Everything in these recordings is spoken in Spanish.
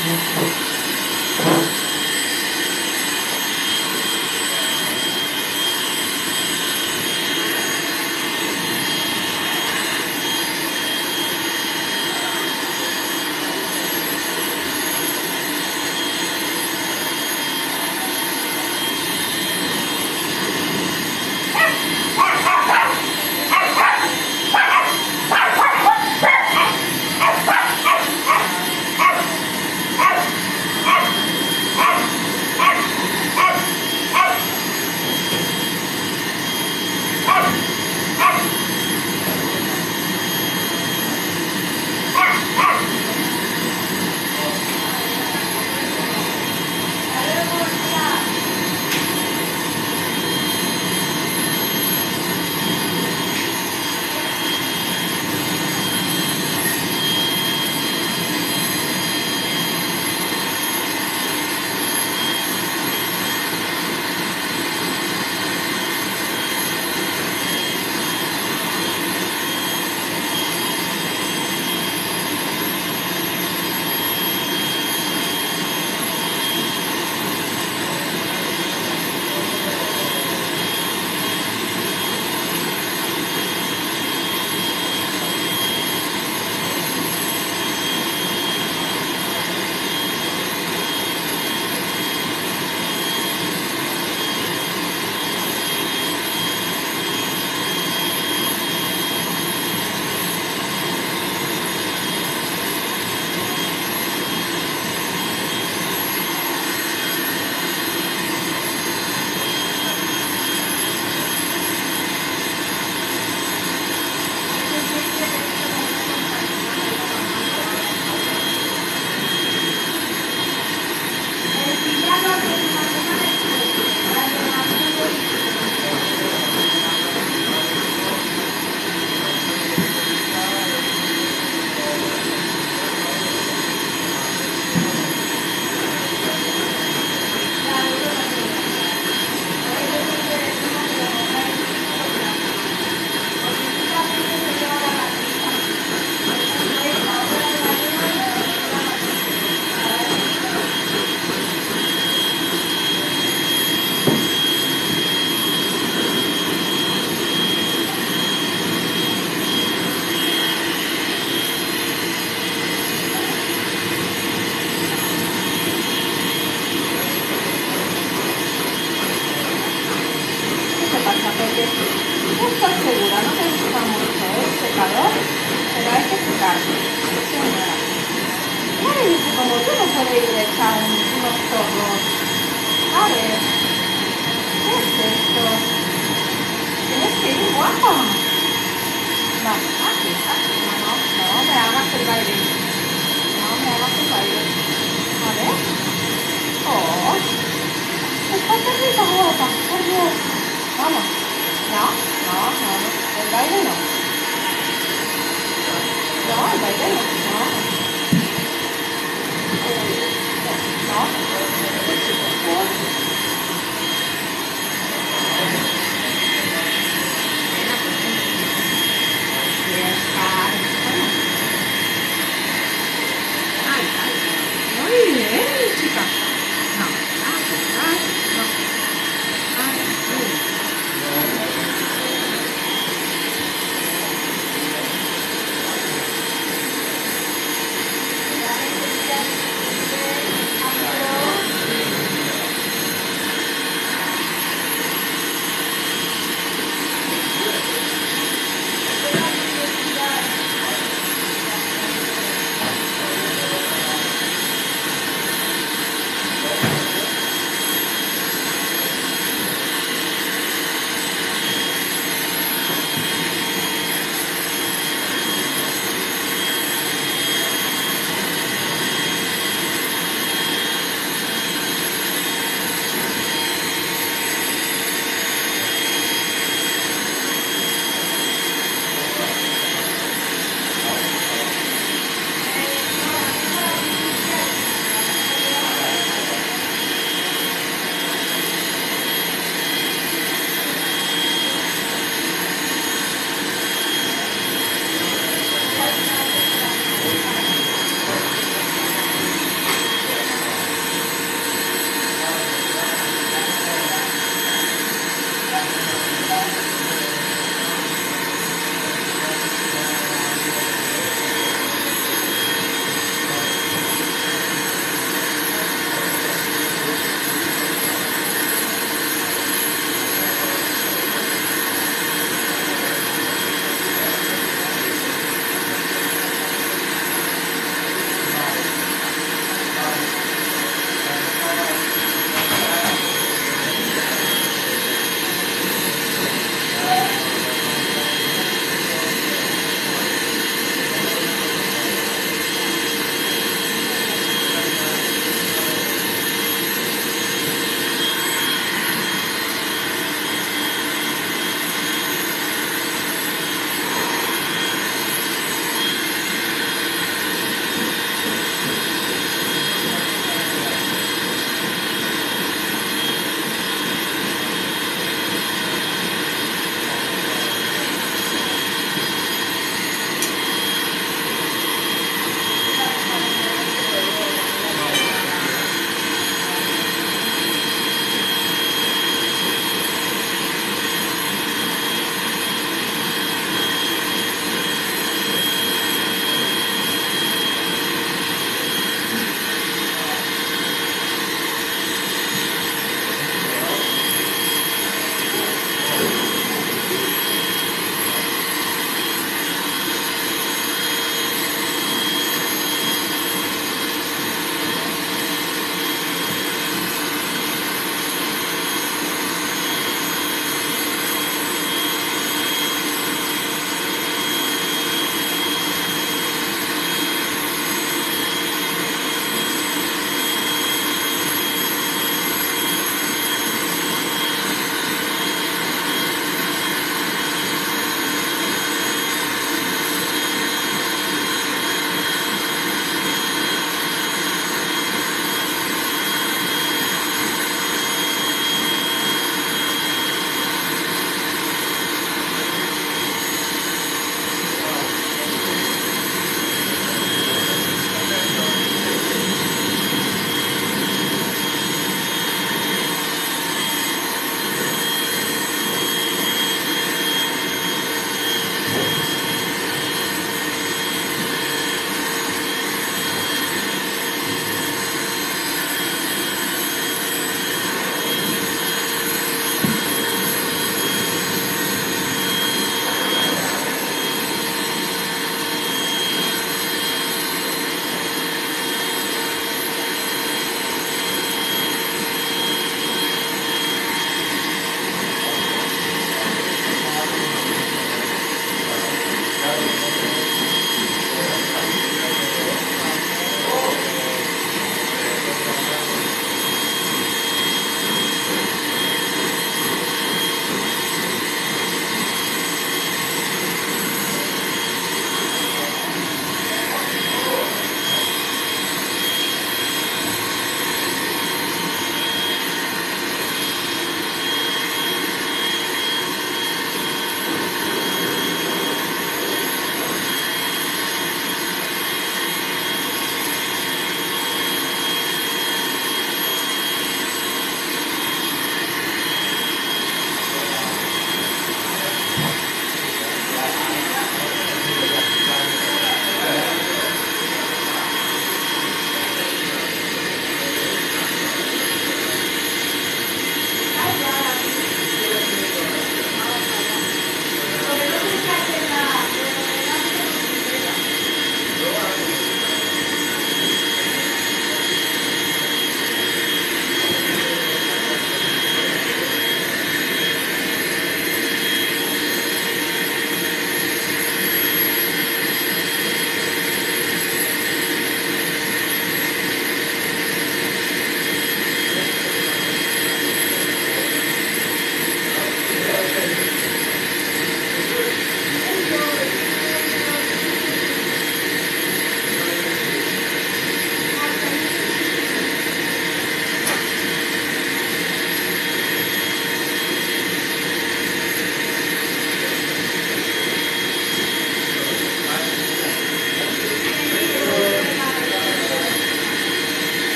No estoy segura, no me gusta mucho el secador, pero hay que secarlo. Señora. Claro, dice, como tú no puedes ir a echar unos chorros. A ver, ¿qué es esto? Tienes que ir guapa. No, aquí, no me hagas el baile. No me hagas el baile. A ver. Oh, está terrible guapa, por Dios. Vamos. No, el baile no. No, el baile no.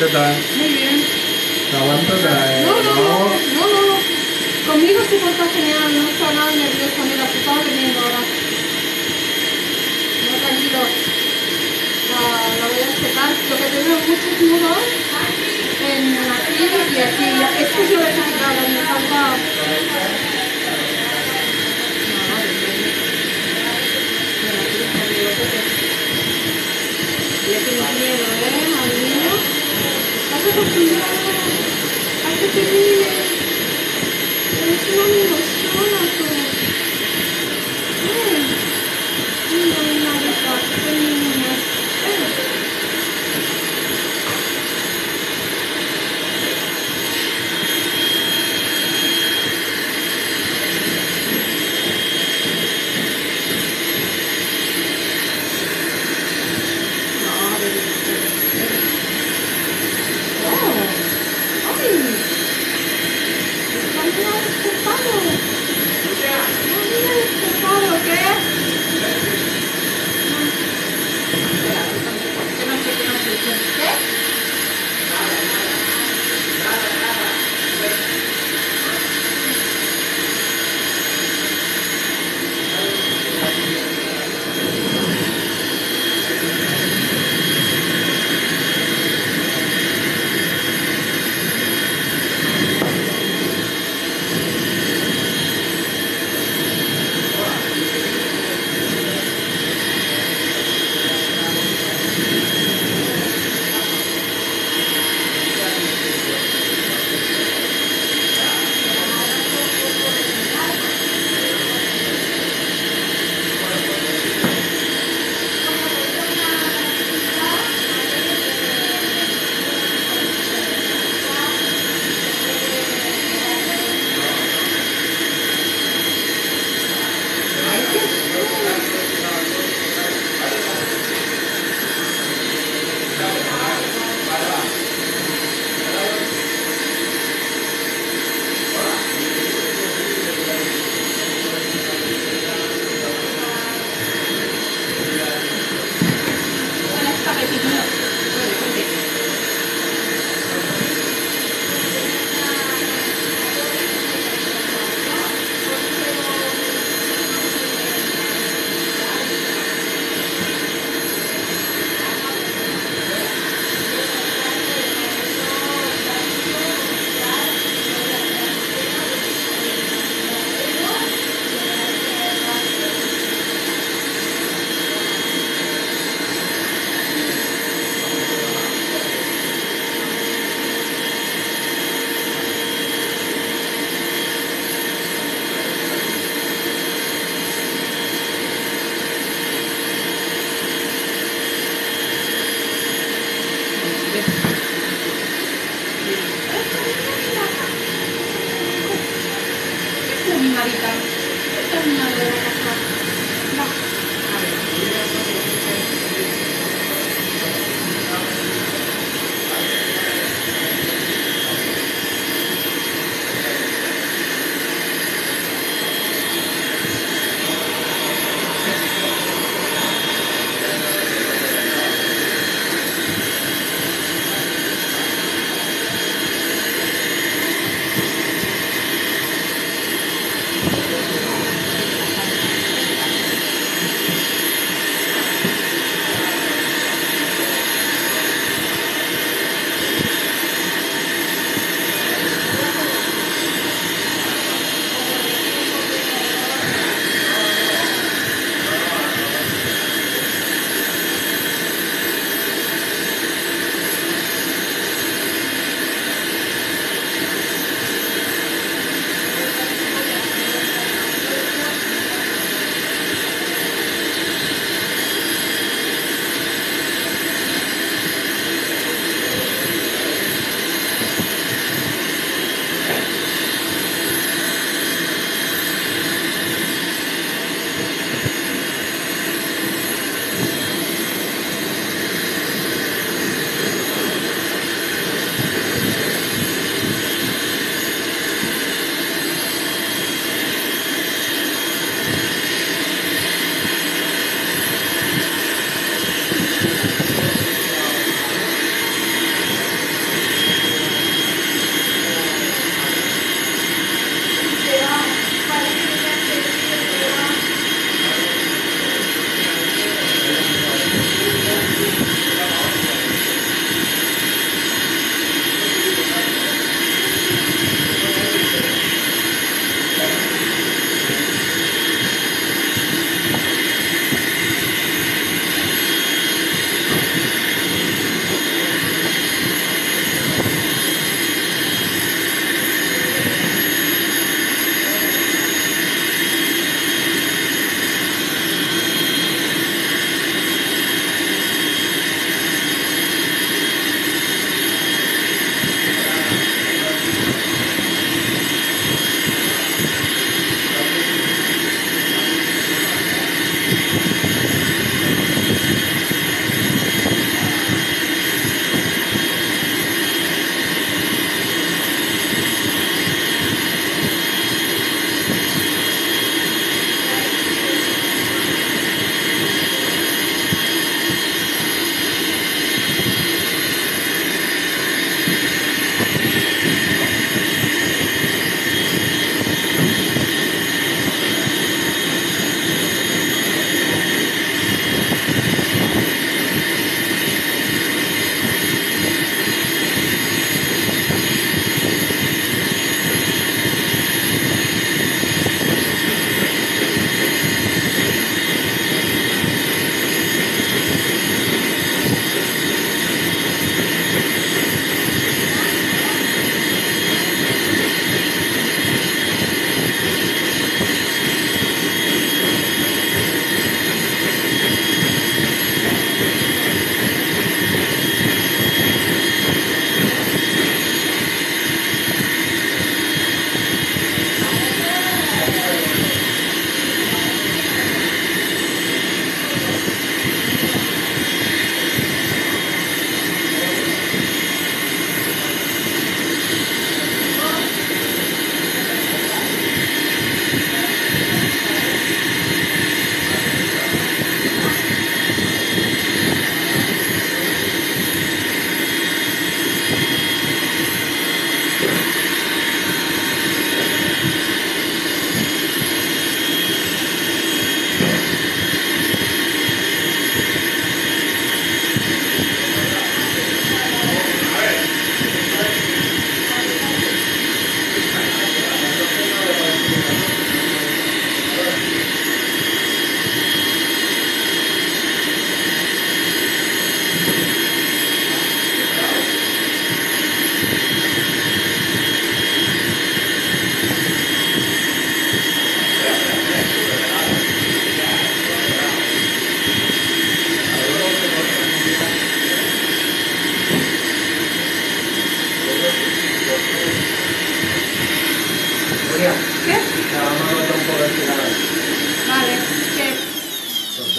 ¿qué tal? Muy bien. ¿Te aguantas? No. Conmigo se porta genial, no está nada nervioso. Mira, se estaba durmiendo ahora. No, tranquilo. La voy a secar. Lo que tengo muchos nudos en aquí y aquí. Esto yo lo he quitado, me falta. Le tienes miedo, al niño. Estás acostumbrado a que te mire. Eres una mimosona tú. Mira, mi marica, qué niño.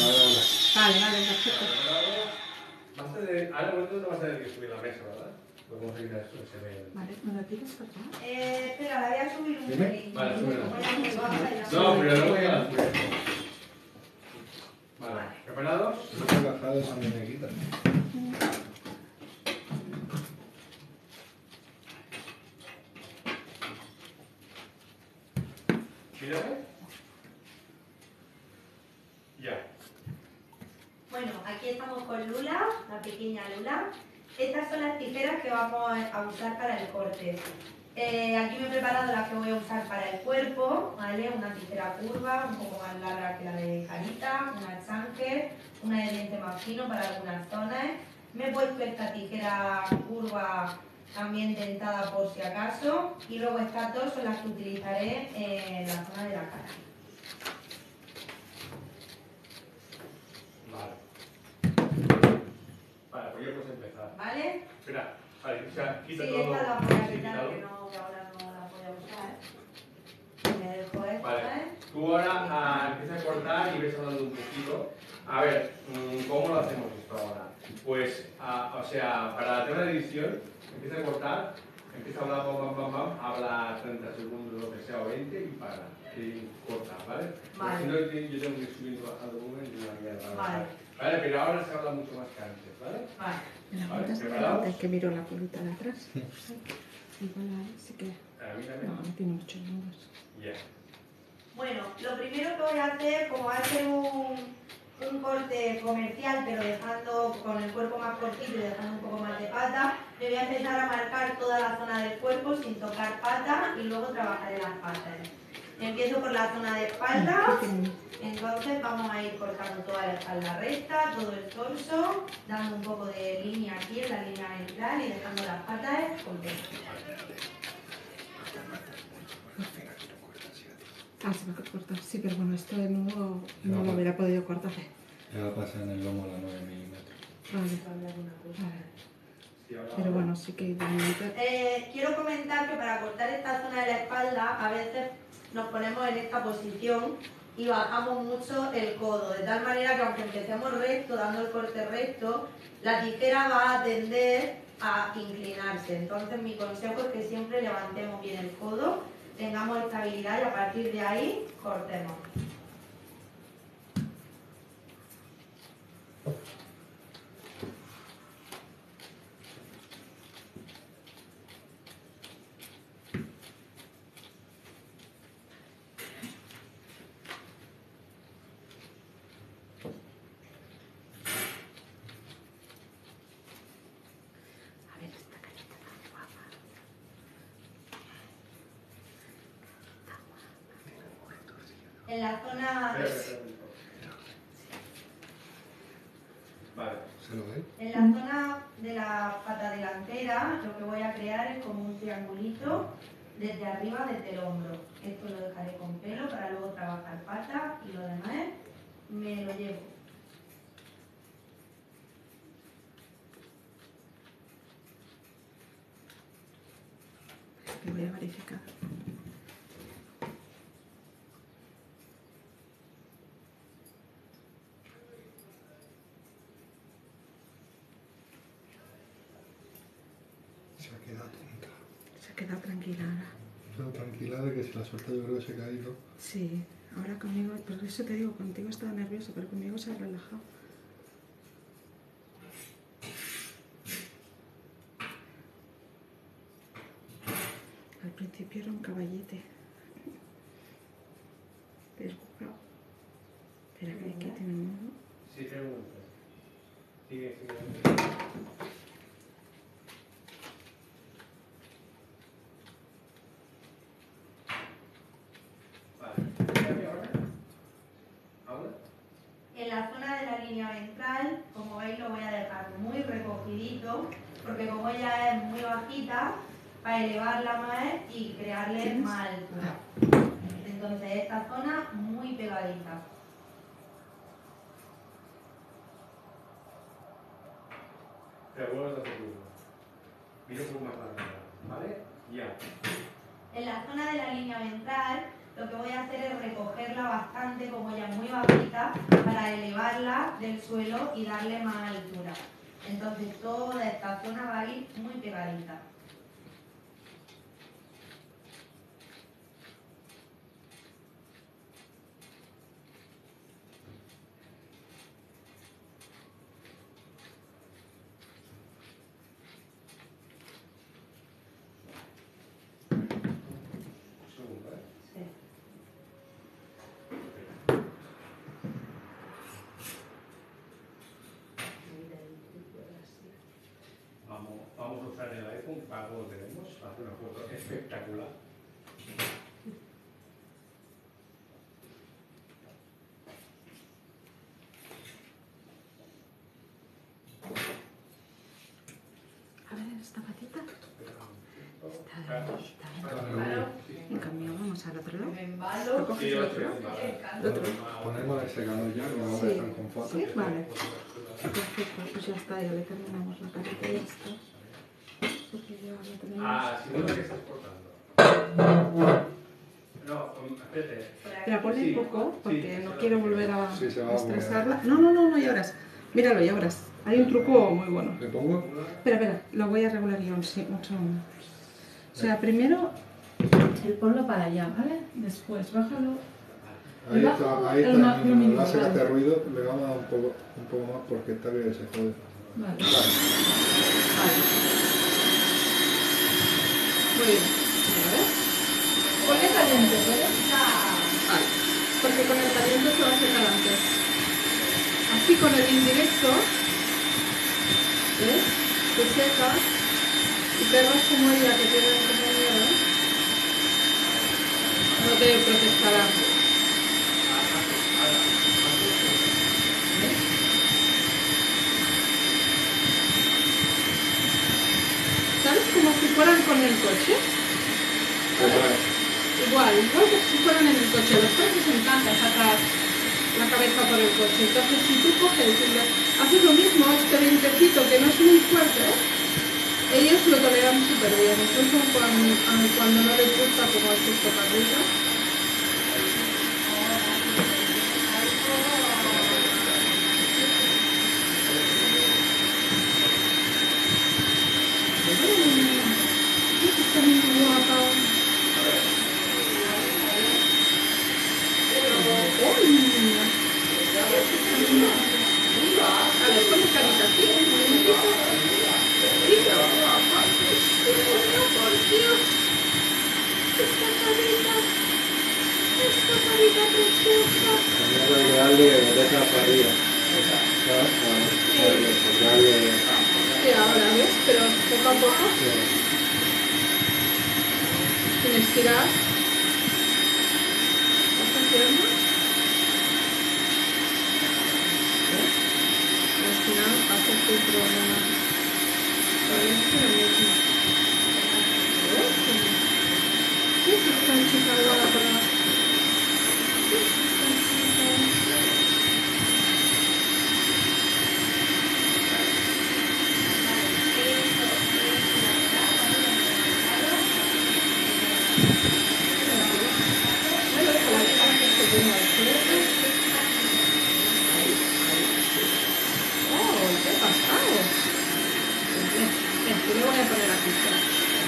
Vale, vale, perfecto. Ahora vosotros no vas a tener que subir la mesa, ¿verdad? Lo vamos a ir a eso, se ve. Vale, ¿me lo tiras por favor? Espera, la voy a subir un Dime. pelín. Vale, súbela. Como ya muy baja, ya No, pero luego ya la la subes. Vale, ¿preparados? Una bajada de San Meneguita. Mírame. Ya. Bueno, aquí estamos con Lula, la pequeña Lula. Estas son las tijeras que vamos a usar para el corte. Aquí me he preparado las que voy a usar para el cuerpo, ¿vale? Una tijera curva, un poco más larga que la de Carita, una Changer, una de diente más fino para algunas zonas. Me he puesto esta tijera curva también dentada por si acaso. Y luego estas dos son las que utilizaré en la zona de la cara. Vale, pues ya puedes empezar. ¿Vale? Espera, vale, o sea, quita Sí, todo. esta la voy a sí, quitar, quítalo. que ahora no la voy a usar. Me dejo esta, Vale, tú ahora empiezas a cortar y ves hablando un poquito. A ver, ¿cómo lo hacemos esto ahora? Pues, o sea, para el tema de edición, empieza a cortar, empieza a hablar, habla 30 segundos, lo que sea, o 20 y para. Y corta, ¿vale? Vale. Si no, yo tengo que ir subiendo al volumen y una mierda. Vale. Vale, pero ahora se habla mucho más que antes, ¿vale? Vale. ¿Me la Vale, apuntas de ¿preparados? delante? Que miro la colita de atrás. Igual ahí sí que... A mí también. No, no tiene muchos nudos. Ya. Bueno, lo primero que voy a hacer, como va a ser un corte comercial, pero dejando con el cuerpo más cortito y dejando un poco más de pata, me voy a empezar a marcar toda la zona del cuerpo sin tocar pata y luego trabajaré las patas. Empiezo por la zona de espalda, entonces vamos a ir cortando toda la espalda recta, todo el torso, dando un poco de línea aquí en la línea ventral y dejando las patas completas. Ah, se va a cortar. Sí, pero bueno, esto de nuevo no lo hubiera podido cortar. Ya pasa en el lomo a la 9 milímetros. Vale, vale. Sí, ahora- Pero bueno, sí que igualmente... Quiero comentar que para cortar esta zona de la espalda a veces nos ponemos en esta posición y bajamos mucho el codo, de tal manera que aunque empecemos recto, dando el corte recto, la tijera va a tender a inclinarse. Entonces mi consejo es que siempre levantemos bien el codo, tengamos estabilidad y a partir de ahí cortemos. A ver, esta carita tan guapa. En la zona... Vale. ¿Se lo ve? En la zona de la pata delantera lo que voy a crear es como un triangulito desde arriba, desde el hombro. Esto lo dejaré con pelo para luego trabajar pata y lo demás me lo llevo. Que voy a verificar. Se ha quedado tonta. Se ha quedado tranquila ahora. Pero tranquila de que si la suelta yo creo que se ha caído. Sí, ahora conmigo, por eso te digo, contigo estaba nerviosa, pero conmigo se ha relajado. Al principio era un caballete. Pero wow. Espera que aquí tiene un nudo. Sí, pregunta. Sigue, sigue. Vale. ¿Y ahora? ¿Ahora? En la zona de la línea ventral, como veis, lo voy a dejar muy recogidito, porque como ella es muy bajita, para elevarla más y crearle ¿Tienes? más altura. Entonces esta zona muy pegadita. Pero vuelvo a hacer uno. Mira un poco más larga, ¿vale? Ya. En la zona de la línea ventral lo que voy a hacer es recogerla bastante, como ella es muy bajita, para elevarla del suelo y darle más altura. Entonces toda esta zona va a ir muy pegadita. Vamos a usar el iPhone, para lo tenemos, hace una foto espectacular. A ver, esta patita. Claro. En cambio, vamos al otro lado. Me embalo. ¿Lo coges el otro lado? El otro. Ponemos el secador ya, que no Sí. están con fotos. Sí, vale. Perfecto, pues ya está, ya le terminamos la carita y ya está. Porque ya la tenemos. Ah, si no, ¿qué estás cortando? No, espérate. Pero ponle Sí, un poco, porque sí, no sí, quiero sí. volver a Sí, se va a estresarla. No, ya verás. Míralo, ya verás. Hay un truco muy bueno. ¿Le pongo? Espera, lo voy a regular yo un segundo. O sea, primero, el ponlo para allá, ¿vale? Después, bájalo. Ahí Debajo, está, ahí el está. más Cuando mínimo, le hace vale. este ruido, le vamos a dar un poco más porque está bien se jode. Vale. Vale. Vale. Muy bien. A ver. Ponle caliente, ¿vale? Vale. Porque con el caliente se va a secar antes. Así con el indirecto, ¿ves? Se seca y perros como ella que tienen como miedo, no te protestará. ¿Ves? ¿Sabes? Como si fueran con el coche. Igual que si fueran en el coche. A los perros les encanta sacar la cabeza por el coche. Entonces, si tú coges y haces lo mismo, este vientecito que no es muy fuerte, ellos lo toleran súper bien. Incluso cuando no les gusta como el susto carrita. Está muy guapa. A ver, pone carita aquí, un momentito. Mira, guapa, por Dios. Esta carita preciosa. Tenemos que darle de esa para arriba. Darle. Sí, ahora, ¿ves? Pero poco a poco, sin estirar. ¿Vas haciendo? ¿Ves? Y al final haces tu problema. ¿Ves? Lo mismo. ¿Ves? ¿Ves esta chica guapa? ¿Ves esta chica? Oh, ¿qué ha pasado? Ven, yo le voy a poner aquí. Espera.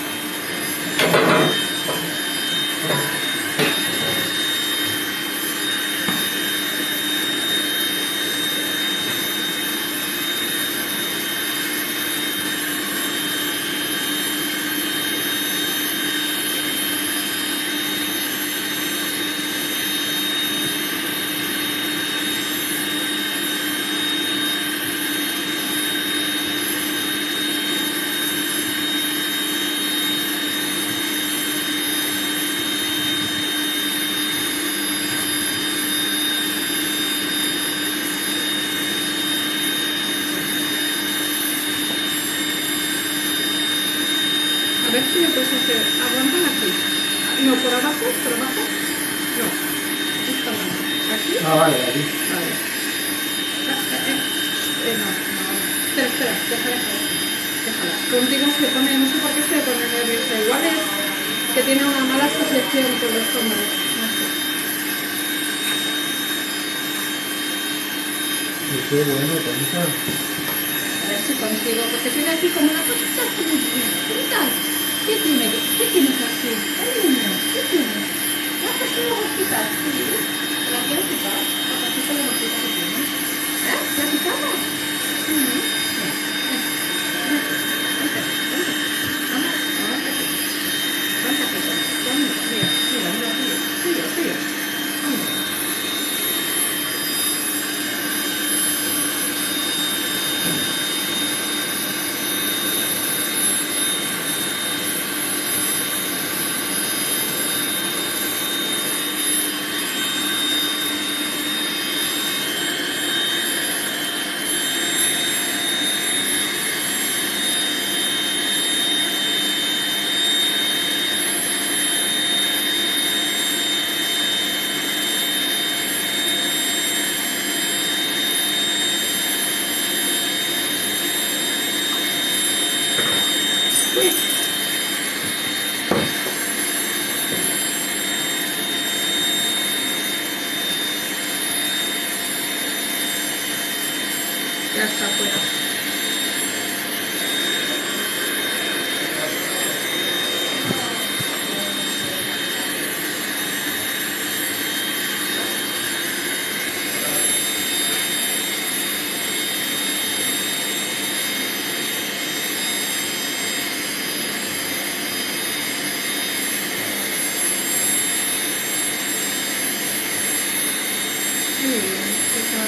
A ver si me puedes hacer. Aguantan aquí. No, por abajo, por abajo. No. Esta mano. Aquí. Vale, aquí. Vale. No. Espera, déjala. Contigo se pone, no sé por qué se pone nerviosa. Igual es que tiene una mala asociación con los hombres. No sé. qué bueno, Concha. A ver si consigo, porque tiene aquí como una cosita chiquititas. ¿Qué tiene? ¿Qué tienes aquí? Niño, ¿qué tienes? ¿Una cosita rojita? Sí. ¿Te la quiero quitar? La cosita de rojita que tiene. ¿Eh? ¿La quitamos? Sí. Mira, ven. Vente, vente. Vamos, vamos aquí. Vente aquí conmigo. Mira, mira, mira, tuyo, tuyo. Anda. Uy. Ya está fuera. Muy bien, chica.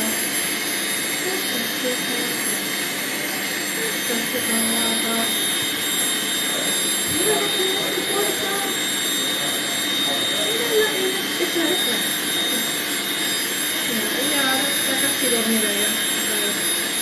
Esta chica guapa. Mira lo que es tu puerta. Mira la que es esa. Mira, ella ahora está casi dormida ya. Otra vez.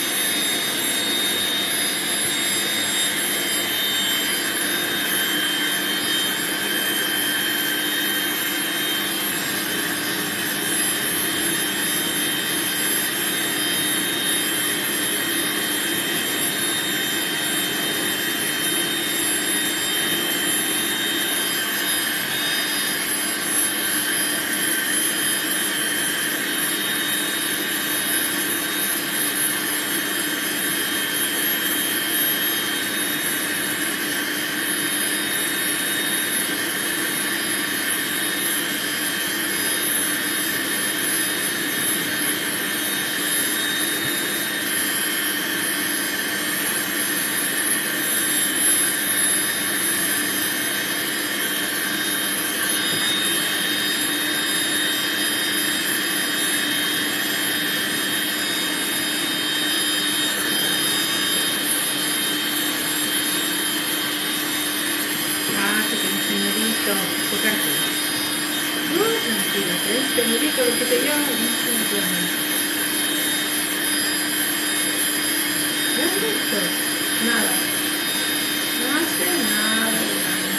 Ah, qué tranquilito. Qué tranquilo. Tranquilo, que este nudito lo quité yo y no se entiende. ¿Ya has visto? Nada. No hace nada de daño.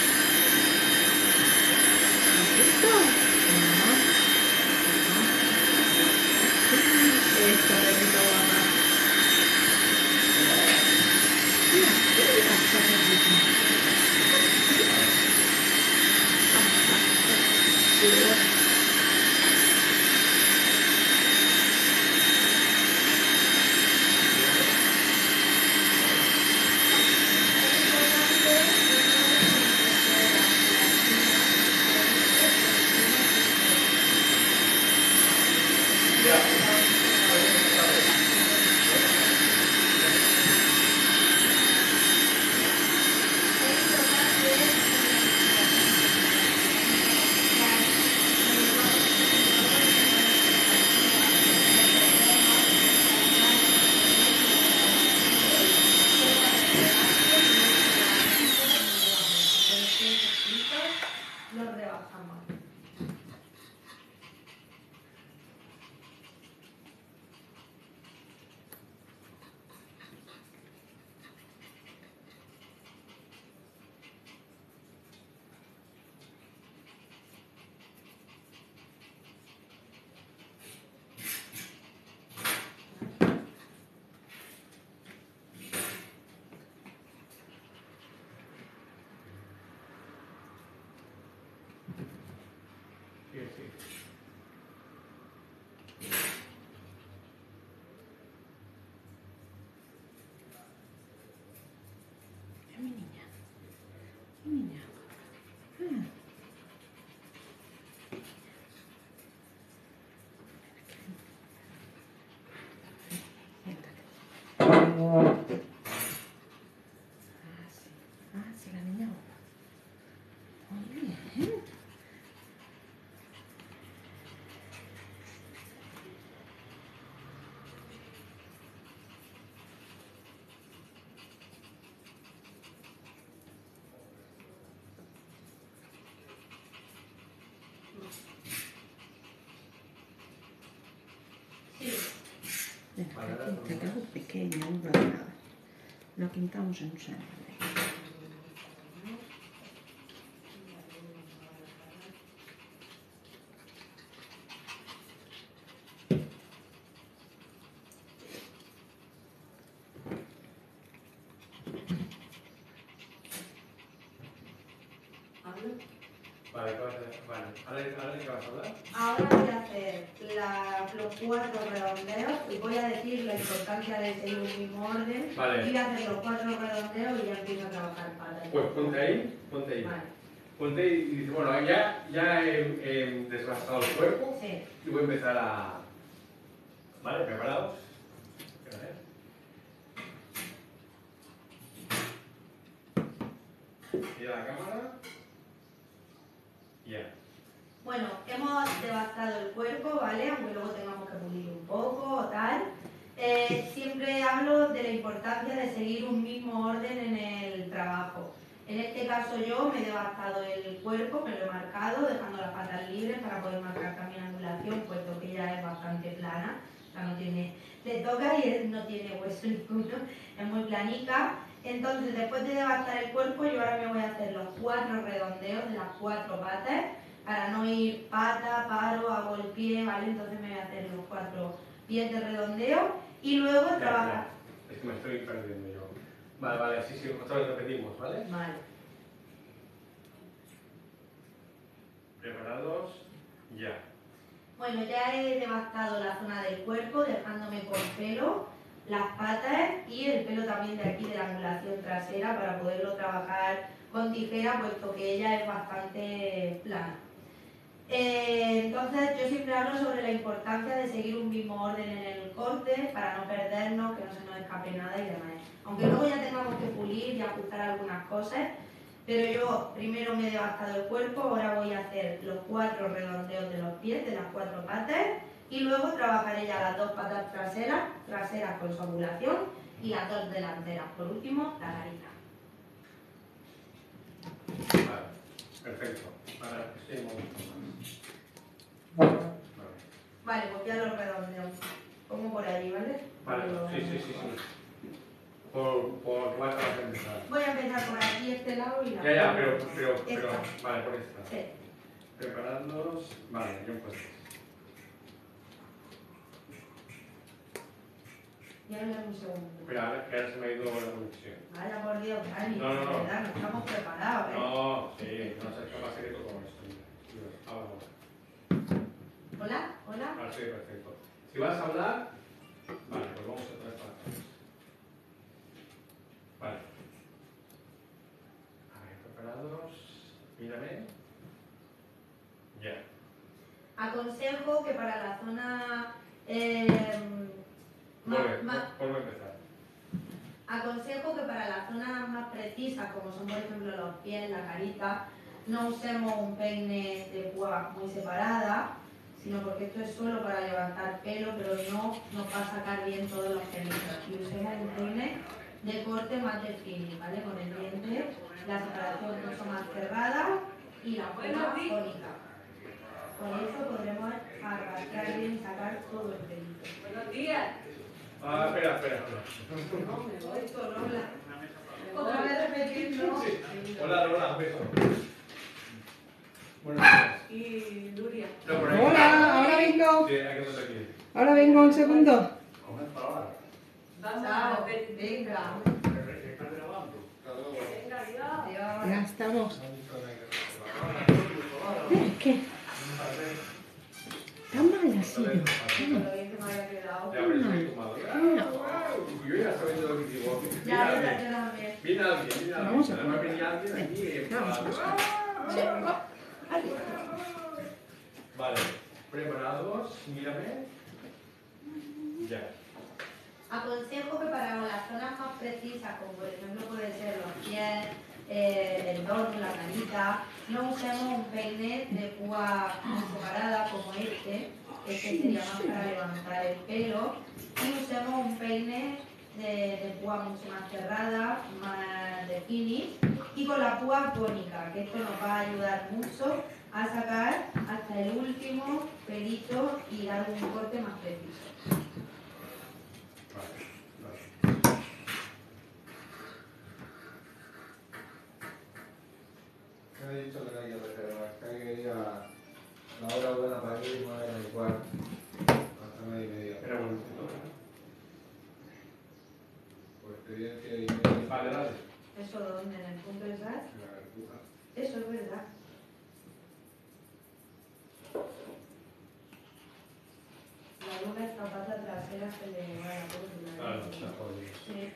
¿Has visto? No. No. Esta bebita guapa. Mira, mira, está riquísima. Cuidado. Lo rebajamos. Sí, sí. Te quedó pequeño, no pasa nada. Lo quintamos en un segundo. Vale, ¿qué vas a hacer? Vale, ¿ahora de qué vas a hablar? Ahora voy a hacer los 4 redondeos y voy a decir la importancia de seguir un mismo orden. Vale. Y voy a hacer los 4 redondeos y ya empiezo a trabajar patas. Pues ponte ahí, ponte ahí. Vale. Ponte y dice, bueno, ya he desgastado el cuerpo Sí. y voy a empezar a... Vale, ¿preparados? Espera, Mira la cámara. Ya. Bueno, hemos devastado el cuerpo, ¿vale? Aunque luego tengamos que pulir un poco o tal. Siempre hablo de la importancia de seguir un mismo orden en el trabajo. En este caso yo me he devastado el cuerpo, me lo he marcado, dejando las patas libres para poder marcar también angulación, puesto que ella es bastante plana, o sea, no tiene, le toca y no tiene hueso ninguno, es muy planica. Entonces, después de devastar el cuerpo, yo ahora me voy a hacer los 4 redondeos de las 4 patas, para no ir pata, paro, hago el pie, ¿vale? Entonces me voy a hacer los 4 pies de redondeo y luego trabajar. Es que me estoy perdiendo yo. Vale, sí, otra vez repetimos, ¿vale? Vale. ¿Preparados? Ya. Bueno, ya he devastado la zona del cuerpo, dejándome con pelo, las patas y el pelo también de aquí de la angulación trasera para poderlo trabajar con tijera, puesto que ella es bastante plana. Entonces yo siempre hablo sobre la importancia de seguir un mismo orden en el corte para no perdernos, que no se nos escape nada y demás. Aunque luego ya tengamos que pulir y ajustar algunas cosas, pero yo primero me he devastado el cuerpo, ahora voy a hacer los 4 redondeos de los pies, de las 4 patas, y luego trabajaré ya las 2 patas traseras con su angulación, y las 2 delanteras. Por último, la carita. Vale, perfecto. Ahora estoy un momento más. Vale, pues ya los redondeos. Pongo por allí, ¿vale? Vale, sí. Por cuál vas a empezar. Voy a empezar por aquí, este lado y la Ya, pero, esta. vale, por esta. Sí. Preparándonos, vale, yo pues. Ya me un segundo. Espera, que ahora se me ha ido la conexión. Vaya por Dios, Dani, No. de verdad, no estamos preparados, ¿eh? No, sí, no sé qué va a ser esto con esto. Ahora. Hola. Ahora sí, perfecto. Si vas a hablar, vale, pues vamos otra vez para atrás. Vale. A ver, preparados. Mírame. Ya. Aconsejo que para la zona Vuelve a empezar. aconsejo que para las zonas más precisas, como son por ejemplo los pies, la carita, no usemos un peine de púa muy separada, sino porque esto es solo para levantar pelo, pero no nos va a sacar bien todos los pelitos. Y usemos un peine de corte más definido, ¿vale? Con el diente, la separación mucho más cerrada y la púa cónica. Con eso podremos arrastrar bien y sacar todo el pelito. Buenos días. Espera. No, me voy con Lola. Otra vez repetirlo. Sí. Hola, beso. Buenos días. Y Nuria. No, por ahí. Hola, ahora vengo. Sí, hay que estar aquí. Ahora vengo un segundo. Comer para ahora. Vamos Chao, a ver. venga. ¿Estás grabando? Venga, adiós. Adiós. Ya estamos. ¿Qué? Tan mal así. Con lo bien que me haya quedado. Ya, pero estoy tomado. Yo ya sabiendo lo que digo. Ya, yo también. Viene alguien. Vamos a Además venía alguien aquí. Vale, preparados, mírame. Ya. Aconsejo que para las zonas más precisas, como por ejemplo puede ser los pies, el dorso, la carita, no usemos un peine de púa separada como este sería más para levantar el pelo, y usemos un peine de púa mucho más cerrada, más de finish, y con la púa cónica, que esto nos va a ayudar mucho a sacar hasta el último pelito y dar un corte más preciso. La hora buena para ir, no era igual. Hasta 9:30. Era bonito. Por experiencia y media. Vale, dale. ¿Eso dónde? ¿En el punto de sal? La cartuja. Eso es verdad. La luna es capaz de trasera se le va a la cosa. Claro, está jodido. Sí.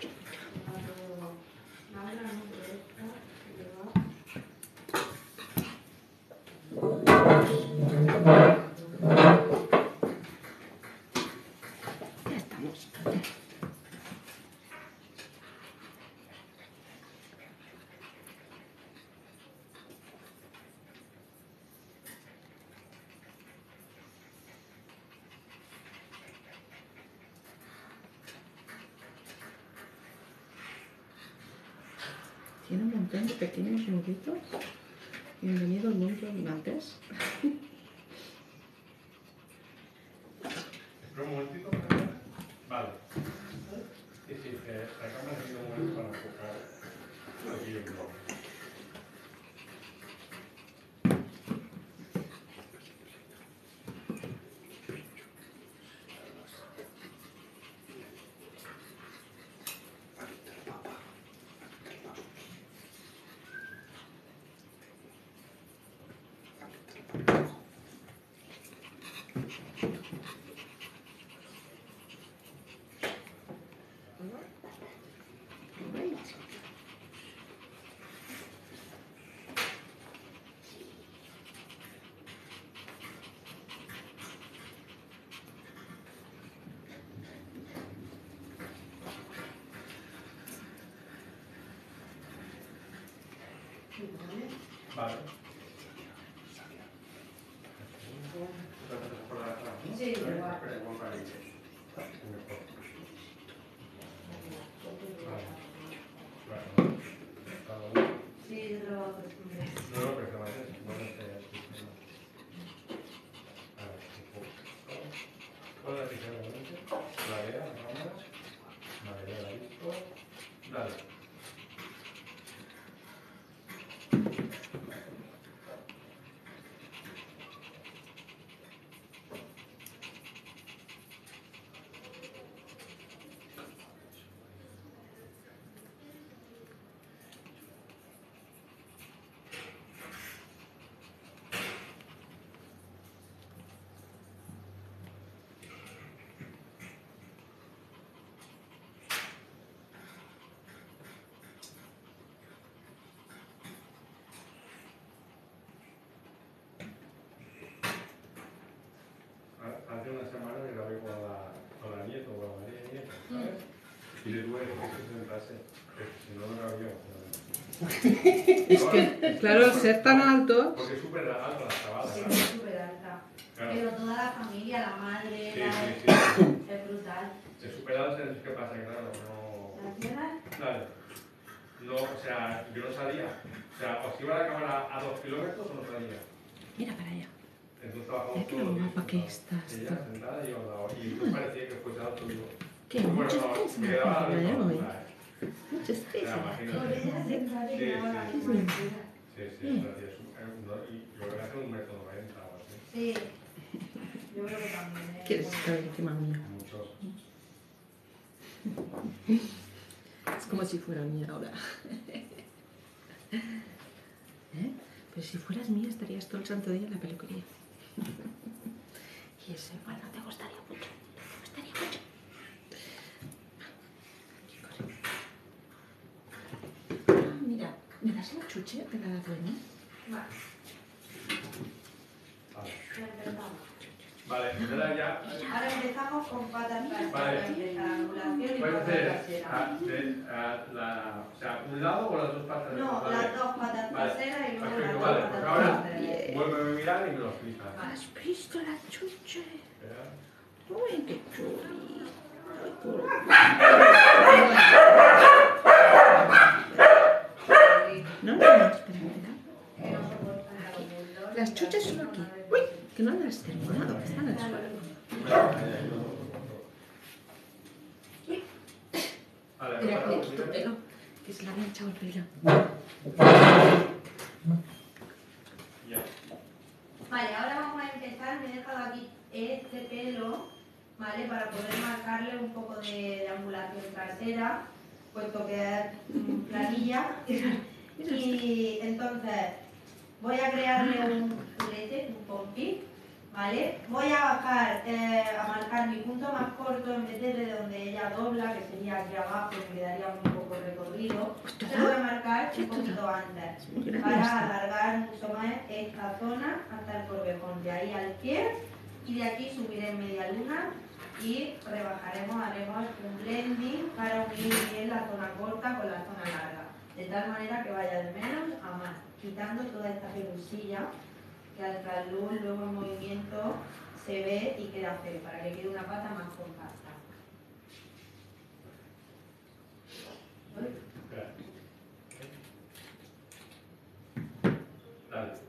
La otra no, pero esta se le va. Ya estamos. Tiene un montón de pequeños nuditos. Bienvenido al mundo maltés. Espera un momentito. Vale. Sí, sí, acá me ha sido un momento para enfocar aquí el blog. Great. Vale. Sí, igual. Espera, igual para ir. Mejor. Vale. Vale. Sí, yo lo acostumbré. No, no, pero que vaya, bueno, a ver, un poco. ¿Cuál es la tijera de mente? La vea, la cámara. Vale, ya la he visto. Dale. Hace una semana me grabé con la nieta o la María nieta, ¿sabes? Y le tuve que sentarse, si no, no había. Es que, claro, al ser tan alto. Porque es súper alta la chavada, Sí, claro. es súper alta. Claro. Pero toda la familia, la madre, Sí, la... sí, sí. es brutal. Es súper alta, ¿qué pasa? Claro, no. ¿La tierra? Claro. No, o sea, yo no salía. O sea, o si iba la cámara a 2 kilómetros o no salía. Mira para allá. Entonces trabajamos Mira qué todos los días guapa que sentados. estás, Ella tú. sentada y yo al lado. Y entonces parecía que fuese alto, digo. Qué Bueno, muchas no, veces me me quedaba hace la misma hoy. altura, Muchas O sea, veces. Por imagínate. ella sentada y Sí, graba la sí. misma altura. Sí, sí, es gracioso. Y yo creo que hace 1,90 m o así. Sí. Yo creo que también. ¿Quieres estar encima mía? Muchos. Es como si fuera mía ahora. ¿Eh? Pero si fueras mía estarías todo el santo día en la peluquería. Y ese, bueno, te gustaría mucho. Te gustaría mucho. Aquí corre. Ah, mira, ¿me das la chuche de la dueña? Vale, Vale. ya empezamos. Vale, entonces ya. Ahora empezamos con patas traseras. Vale. Empieza la angulación y Puedes patas hacer traseras. o sea, un lado o las dos patas. No, Vale. las dos patas Vale. traseras y luego Perfecto, las dos vale, patas pues ahora- traseras. Vuelve a mirar y me lo explicas. ¿Has visto la chuche? Espera. Uy, qué chuli. Ay, por... No, no, no, espera, espera. Que no soportan la comedor. Las chuches son aquí. Uy, que no las has terminado, que están al suelo. Vale, Espera, que le preparado, quito mira. pelo, que se le había echado el pelo. Ya. Vale, ahora vamos a empezar. Me he dejado aquí este pelo, ¿vale? Para poder marcarle un poco de angulación trasera, puesto que es planilla. Y entonces voy a crearle un culete, un pompi, ¿vale? Voy a bajar, a marcar mi punto más corto en vez de donde ella dobla, que sería aquí abajo, me quedaría un poco recorrido. Se lo voy a marcar un poquito antes, para alargar mucho más esta zona hasta el corvejón, de ahí al pie, y de aquí subiré en media luna y rebajaremos, haremos un blending para unir bien la zona corta con la zona larga, de tal manera que vaya de menos a más, quitando toda esta pelusilla que al trasluz luego en movimiento se ve y queda feo, para que quede una pata más compacta. Espera. Dale.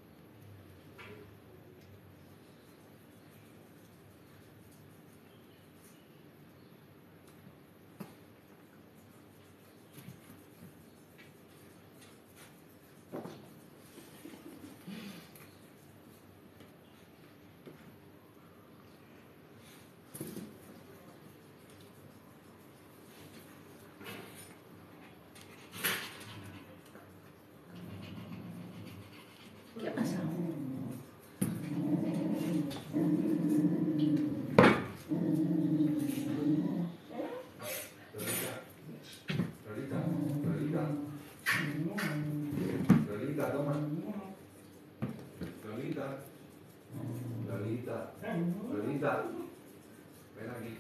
¿Qué ha pasado? Lolita, toma. Lolita. Ven aquí.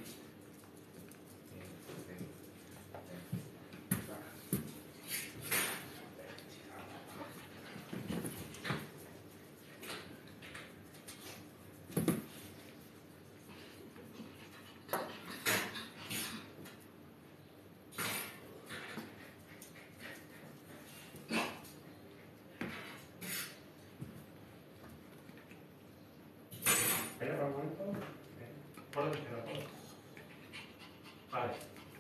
Espera un momento. Ponlo, espera, ponlo. Vale.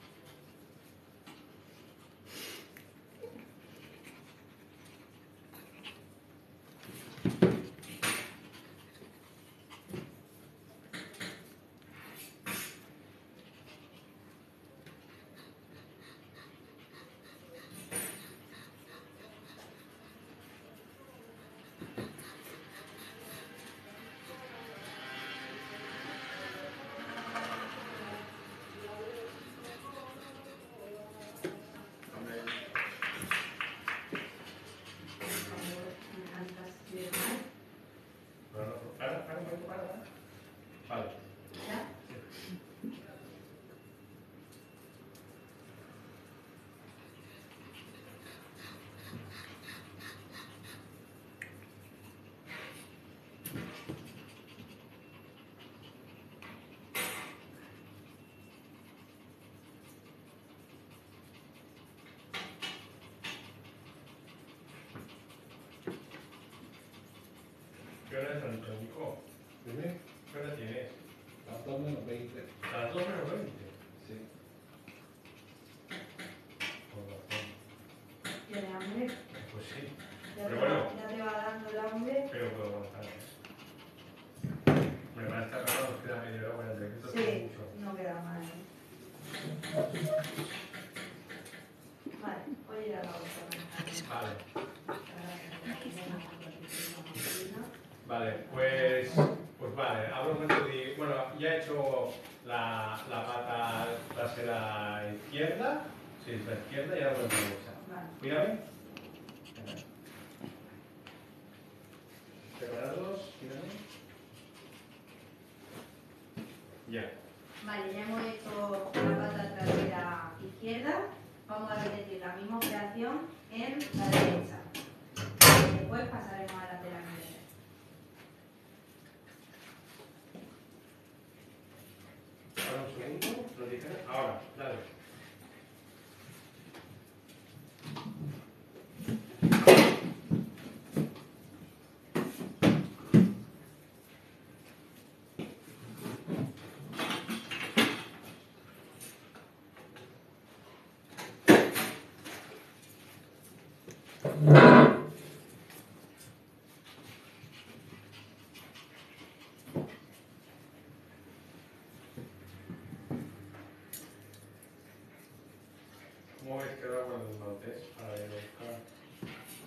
Vale. ¿Ya? ¿Qué hora es, Nico? Dime. ¿Qué hora tienes? Las 2 menos 20. A las 2 menos 20. Sí. Con razón. ¿Tienes hambre? Pues sí, Ya Pero te bueno. va- ya te va dando el hambre. pero puedo aguantar. Me van a estar raro, nos queda media hora para el directo. Sí, no queda mal. Vale, voy a ir a la otra. Vale. Vale, pues vale, hablo un momento de, bueno, ya he hecho la pata trasera izquierda, sí, es la izquierda y ahora la derecha. Vale. Mírame. Preparados, mírame. Ya. Vale, ya hemos hecho la pata trasera izquierda. Vamos a repetir la misma operación en la derecha. Después pasaremos a la lateral derecha. Ahora un segundo, lo dije. Ahora, dale.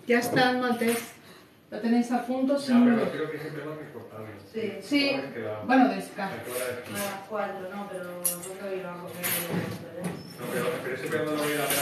Ya está el maltés. Lo tenéis a punto Ya, sin pero mover. creo que siempre no hay que cortarlo. Sí. Sí, ¿Cómo habéis quedado? bueno, ¿A descansa. qué hora es? A las 4, no, pero no te iba a comer. No, pero ese perdón lo voy a ir a ver